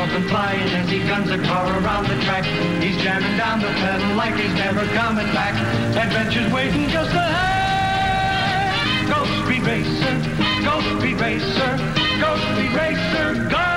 endorphin flying as he guns a car around the track. He's jamming down the pedal like he's never coming back. Adventure's waiting just ahead. Go Speed Racer, go Speed Racer, go Speed Racer, go!